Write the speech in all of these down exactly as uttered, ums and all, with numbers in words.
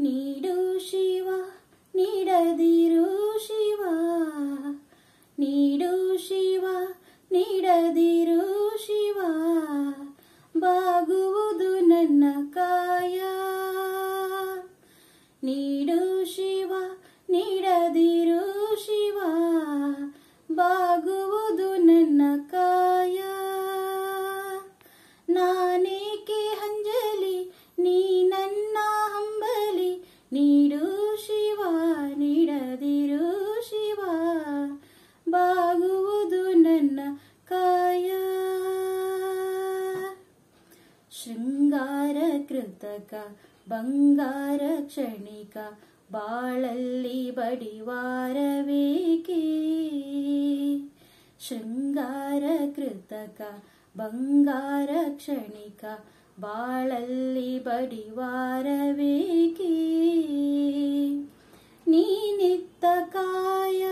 ನೀಡು ಶಿವ ನೀಡದಿರು ಶಿವ, ನೀಡು ಶಿವ ನೀಡದಿರು ಶಿವ, ಬಾಗುವುದು ನನ್ನ ಕಾಯ. ನೀಡು ಶಿವ ನೀಡದಿರು ಶಿವ, ಬಾಗುವುದು ನನ್ನ ಕಾಯ. ನಾನೇಕೆ ಹಂಜಲಿ ನೀ ನನ್ನ ಹಂಬಲಿ, ನೀಡು ಶಿವ ನೀಡದಿರು ಶಿವ, ಬಾಗುವುದು ನನ್ನ ಕಾಯ. ಶೃಂಗಾರ ಕೃತಕ ಬಂಗಾರ ಕ್ಷಣಿಕ, ಬಾಳಲ್ಲಿ ಬಡಿವಾರವೇಕೆ. ಶೃಂಗಾರ ಕೃತಕ ಬಂಗಾರ ಕ್ಷಣಿಕ, ಬಾಳಲ್ಲಿ ಬಡಿವಾರವೇಕೆ. ನೀನಿತ್ತ ಕಾಯ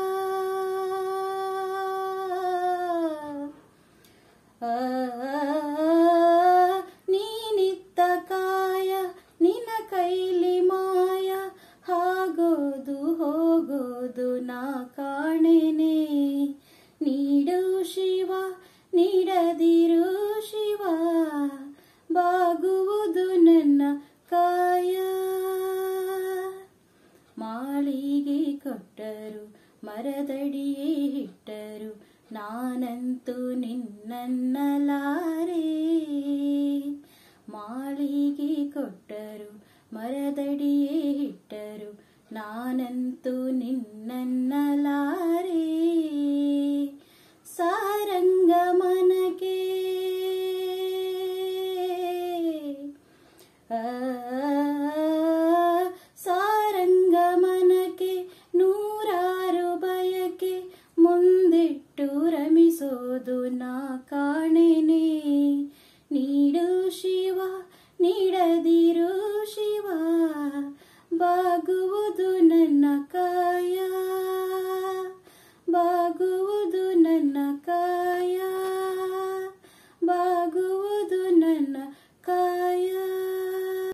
ನೀನಿತ್ತ ಕಾಯ, ನಿನ್ನ ಕೈಲಿ ಮಾಯ, ಆಗೋದು ಹೋಗೋದು ನಾ ಕಾಣೆನೆ. ನೀಡು ಶಿವ ನೀಡದಿರು ಶಿವ, ಬಾಗುವುದು ನನ್ನ ಕಾಯ. ಮಾಳಿಗೆ ಕೊಟ್ಟರು ಮರದಡಿಯೇ ಇಟ್ಟರು, ನಾನಂತೂ ನಿನ್ನನ್ನಲಾರೆ. ಮಾಳಿಗೆ ಕೊಟ್ಟರು ಮರದಡಿಯೇ ಇಟ್ಟರು, ನಾನಂತೂ ನಿನ್ನನ್ನಲಾರೆ. ಸಾರಂಗ ಮನಕೆ ಸಾರಂಗ ಮನಕೆ, ನೂರಾರು ಬಯಕೆ ಮುಂದಿಟ್ಟು ರಮಿಸೋದು ನಾ.